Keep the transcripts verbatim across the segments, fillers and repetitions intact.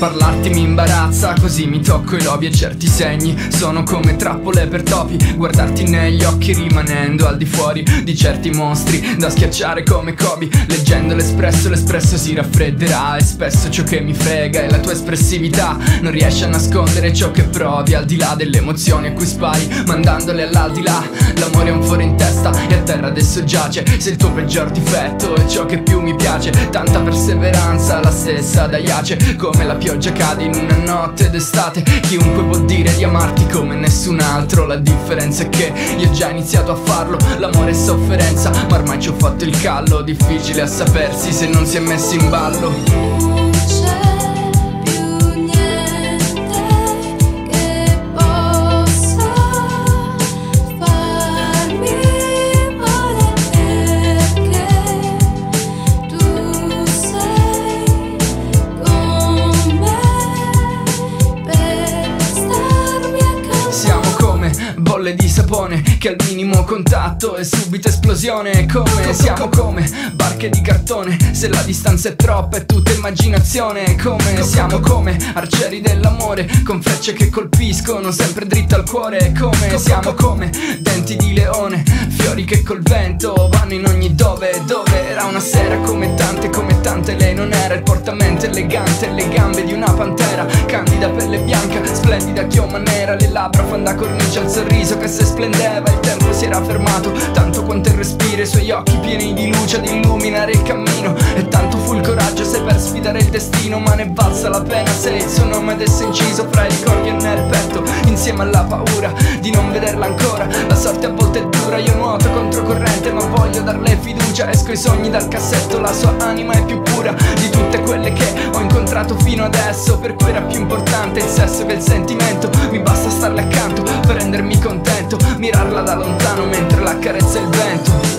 Parlarti mi imbarazza, così mi tocco i lobi e certi segni sono come trappole per topi. Guardarti negli occhi rimanendo al di fuori di certi mostri da schiacciare come Kobe. Leggendo l'espresso, l'espresso si raffredderà e spesso ciò che mi frega è la tua espressività. Non riesci a nascondere ciò che provi al di là delle emozioni a cui spari, mandandole all'aldilà. L'amore è un foro in testa e a terra adesso giace. Se il tuo peggior difetto è ciò che più mi piace, tanta perseveranza, la stessa da Iace. Come la pioggia cade in una notte d'estate, chiunque può dire di amarti come nessun altro. La differenza è che io ho già iniziato a farlo. L'amore è sofferenza, ma ormai ci ho fatto il callo. Difficile a sapersi se non si è messo in ballo. Bolle di sapone che al minimo contatto è subito esplosione. Come siamo come barche di cartone, se la distanza è troppa è tutta immaginazione. Come siamo come arcieri dell'amore, con frecce che colpiscono sempre dritto al cuore. Come siamo come denti di leone, fiori che col vento vanno in ogni dove. Dove era una sera come tante, come tante lei non era. Il portamento elegante, le gambe di una pantera, candida pelle bianca, splendida chioma nera. Le labbra fan da cornice al sorriso che se splendeva. Il tempo si era fermato, tanto quanto il respiro. I suoi occhi pieni di luce ad illuminare il cammino. E tanto fu il coraggio se per sfidare il destino. Ma ne valsa la pena se il suo nome adesse inciso fra i ricordi e nel petto, insieme alla paura di non vederla ancora. La sorte a volte è dura, io nuoto controcorrente ma voglio darle fiducia. Esco i sogni dal cassetto, la sua anima è più pura di tutte quelle che ho incontrato fino adesso. Per cui era più importante il sesso che il sentimento. Mi basta starle accanto per rendermi contento, mirarla da lontano mentre la carezza il vento.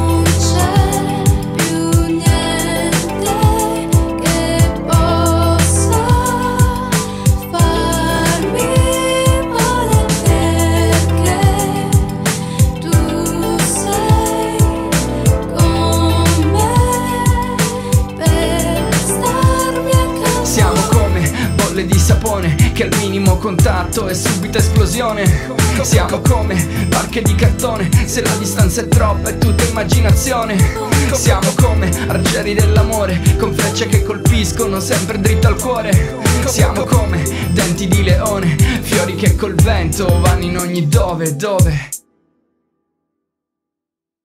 Di sapone che al minimo contatto è subito esplosione. Siamo come barche di cartone, se la distanza è troppa è tutta immaginazione. Siamo come arcieri dell'amore, con frecce che colpiscono sempre dritto al cuore. Siamo come denti di leone, fiori che col vento vanno in ogni dove, dove.